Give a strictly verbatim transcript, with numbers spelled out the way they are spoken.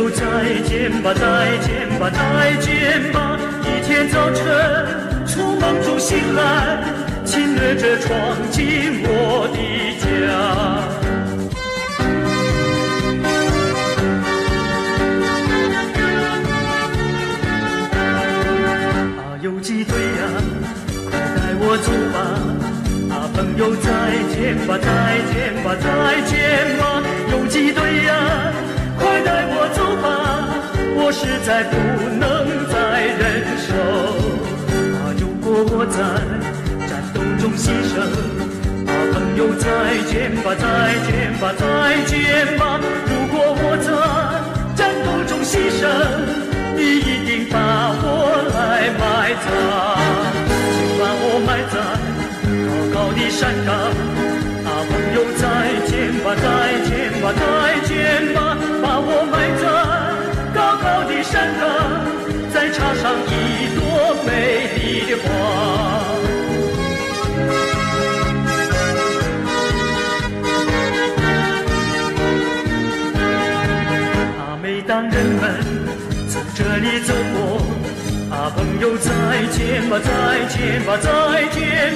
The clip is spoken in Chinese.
友，再见吧，再见吧，再见吧。一天早晨从梦中醒来，侵略者闯进我的家。啊，游击队呀，快带我走吧！啊，朋友，再见吧，再见吧，再见吧！游击队呀，快带我走吧！我实在不能再忍受。啊，如果我在战斗中牺牲，啊，朋友，再见吧，再见吧，再见吧！如果我在战斗中牺牲，你一定把我来埋葬，请把我埋在高高的山岗。啊，朋友，再见吧，再见吧，再见吧，把我埋在高高的山岗，再插上一朵美丽的花。啊，每当人们从这里走过，啊，朋友，再见吧，再见吧，再见